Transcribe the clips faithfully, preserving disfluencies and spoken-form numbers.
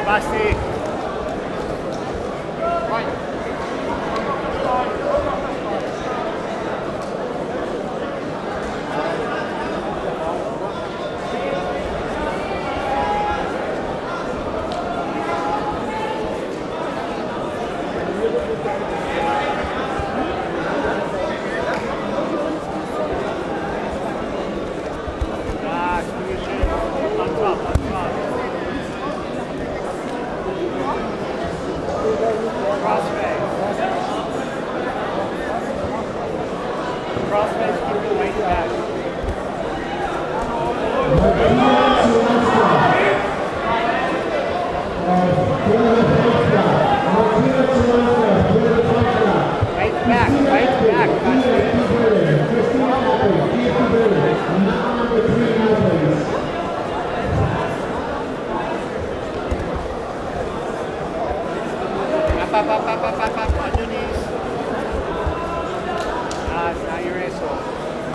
Basti. Up, up, up, up, up, up, on your knees. Ah, now you're asshole.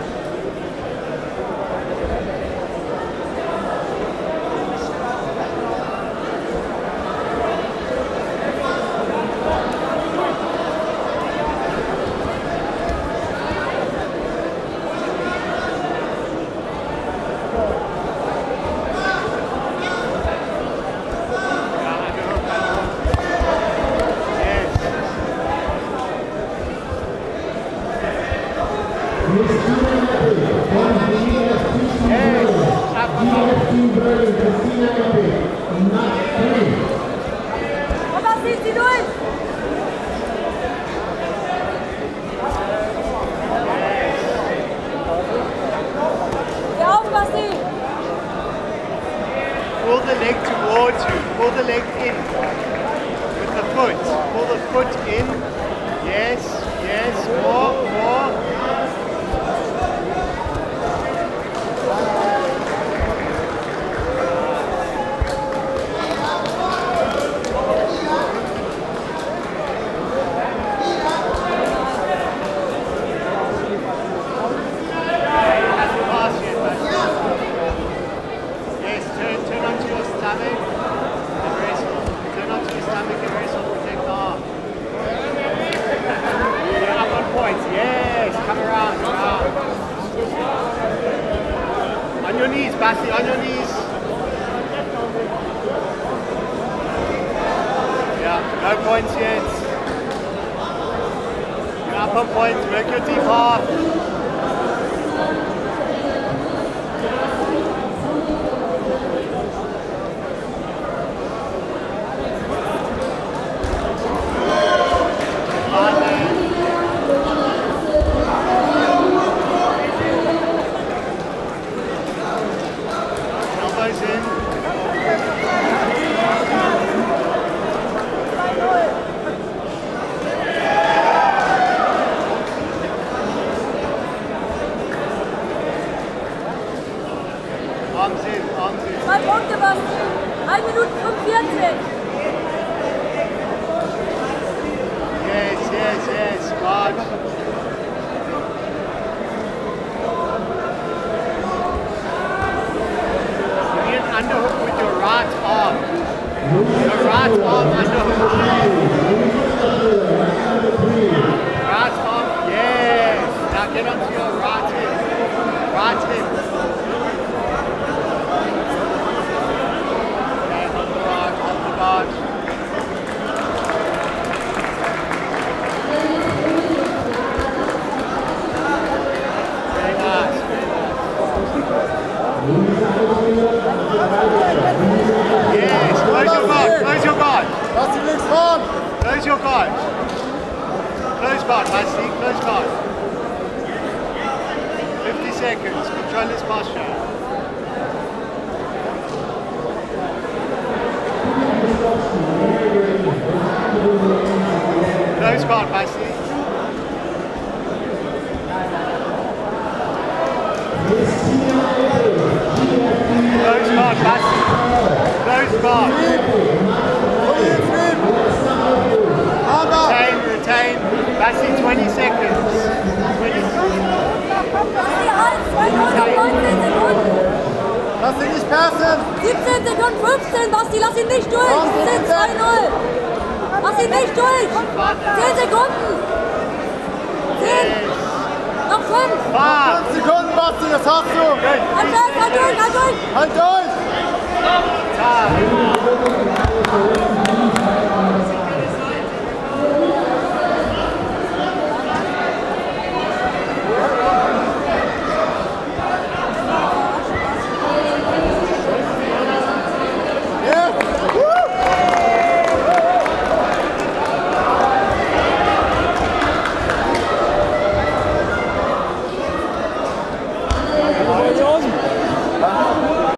Pull the leg towards you. Pull the leg in with the foot. Pull the foot in. Yes, yes, more, more. On your knees, Basti, on your knees. Yeah, no points yet. You're up on points, work your deep half. Arms in, arms in. Zwei Punkte, Basti. eine Minute fünfundvierzig. Yes, yes, yes, God. You need an underhook with your right arm. Your right arm underhook. Right arm, yes. Now get onto your right hip. Right hip. Yes, close your guard, close your guard. Basti, links fahren. Close your guard. Close guard, Basti, close guard. fifty seconds, control this posture. Close guard, Basti. Close guard, Basti. Close guard. Retain, retain. Basti, twenty seconds. twenty. Basti, halt, zwei Minuten, neunzehn Sekunden. Lass ihn nicht persen! siebzehn Sekunden, fünfzehn, Basti, lass ihn nicht durch! siebzehn, zwei null! Lass ihn nicht durch! zehn Sekunden! zehn! Noch fünf! fünf Sekunden, Basti, das hast du! Halt fest, halt durch, halt durch! Halt durch! Time.